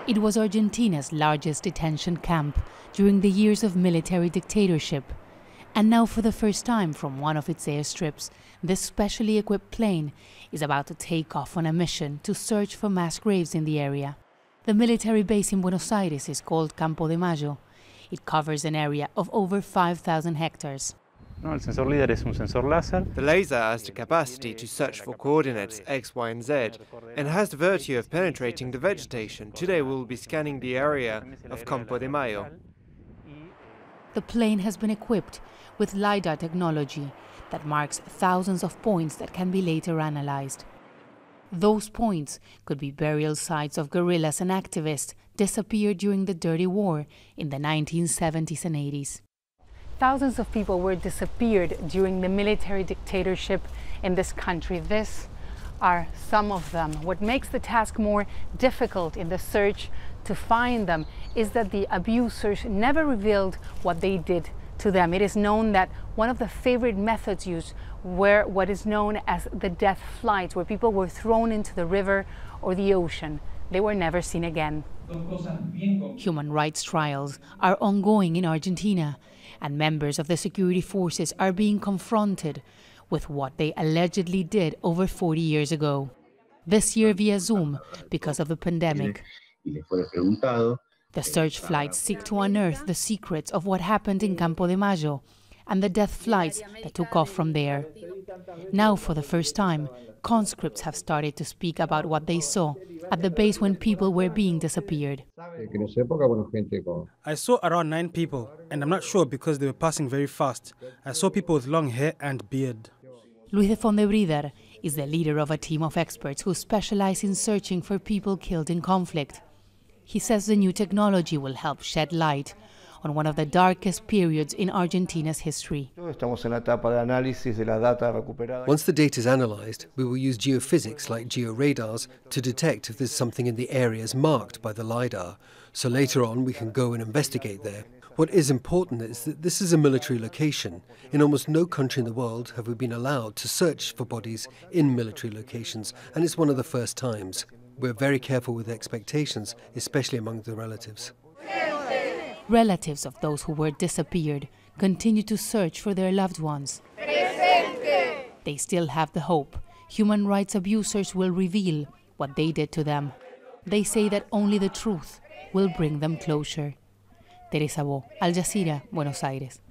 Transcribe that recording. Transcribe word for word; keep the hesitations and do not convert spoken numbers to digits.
It was Argentina's largest detention camp during the years of military dictatorship. And now, for the first time from one of its airstrips, this specially equipped plane is about to take off on a mission to search for mass graves in the area. The military base in Buenos Aires is called Campo de Mayo. It covers an area of over five thousand hectares. The laser has the capacity to search for coordinates X, Y and Z and has the virtue of penetrating the vegetation. Today we will be scanning the area of Campo de Mayo. The plane has been equipped with LiDAR technology that marks thousands of points that can be later analyzed. Those points could be burial sites of guerrillas and activists disappeared during the Dirty War in the nineteen seventies and eighties. Thousands of people were disappeared during the military dictatorship in this country. These are some of them. What makes the task more difficult in the search to find them is that the abusers never revealed what they did to them. It is known that one of the favorite methods used were what is known as the death flights, where people were thrown into the river or the ocean. They were never seen again. Human rights trials are ongoing in Argentina, and members of the security forces are being confronted with what they allegedly did over forty years ago. This year via Zoom, because of the pandemic. The search flights seek to unearth the secrets of what happened in Campo de Mayo and the death flights that took off from there. Now, for the first time, conscripts have started to speak about what they saw at the base when people were being disappeared. I saw around nine people, and I'm not sure because they were passing very fast. I saw people with long hair and beard. Luis de Fondebrider is the leader of a team of experts who specialize in searching for people killed in conflict. He says the new technology will help shed light on one of the darkest periods in Argentina's history. Once the data is analysed, we will use geophysics like georadars to detect if there's something in the areas marked by the LiDAR, so later on we can go and investigate there. What is important is that this is a military location. In almost no country in the world have we been allowed to search for bodies in military locations, and it's one of the first times. We're very careful with expectations, especially among the relatives. Relatives of those who were disappeared continue to search for their loved ones. They still have the hope human rights abusers will reveal what they did to them. They say that only the truth will bring them closure. Teresa Bo, Al Jazeera, Buenos Aires.